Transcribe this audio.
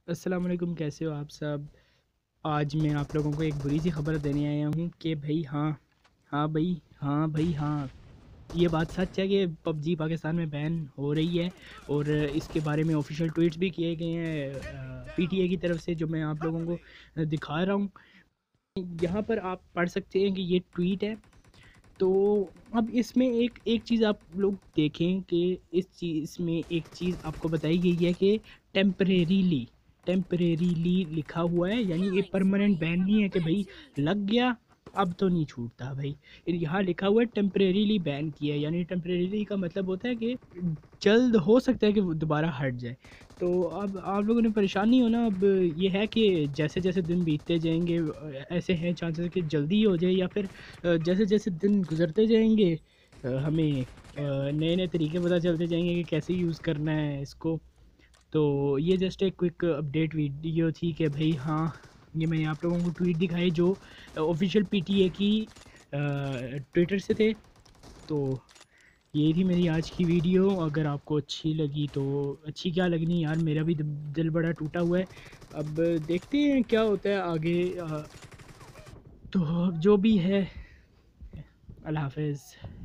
अस्सलाम वालेकुम, कैसे हो आप सब। आज मैं आप लोगों को एक बुरी सी खबर देने आया हूँ कि भाई हाँ, ये बात सच है कि पबजी पाकिस्तान में बैन हो रही है। और इसके बारे में ऑफिशियल ट्वीट्स भी किए गए हैं पीटीए की तरफ से, जो मैं आप लोगों को दिखा रहा हूँ। यहाँ पर आप पढ़ सकते हैं कि ये ट्वीट है। तो अब इसमें एक एक चीज़ आप लोग देखें कि इस चीज़ में एक चीज़ आपको बताई गई है कि टेम्परेरीली टेम्परेरीली लिखा हुआ है, यानी ये परमानेंट बैन नहीं है कि भाई लग गया अब तो नहीं छूटता भाई। यहाँ लिखा हुआ है टेम्परेरीली बैन किया है, यानी टेम्परेरीली का मतलब होता है कि जल्द हो सकता है कि वो दोबारा हट जाए। तो अब आप लोगों ने परेशान नहीं होना। अब ये है कि जैसे जैसे दिन बीतते जाएंगे ऐसे हैं चांसेस कि जल्दी हो जाए, या फिर जैसे जैसे दिन गुजरते जाएंगे हमें नए नए तरीके पता चलते जाएंगे कि कैसे यूज़ करना है इसको। तो ये जस्ट एक क्विक अपडेट वीडियो थी कि भाई हाँ, ये मैंने आप लोगों को ट्वीट दिखाई जो ऑफिशियल पीटीए की ट्विटर से थे। तो ये थी मेरी आज की वीडियो। अगर आपको अच्छी लगी तो अच्छी क्या लगनी यार, मेरा भी दिल बड़ा टूटा हुआ है। अब देखते हैं क्या होता है आगे। तो जो भी है, अल्लाह हाफ़िज़।